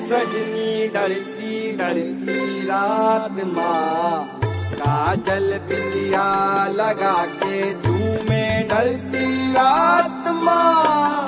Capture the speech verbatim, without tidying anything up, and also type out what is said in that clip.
सजनी डरती डरती रात माँ, काजल बिंदिया लगा के झूमे डरती रात माँ।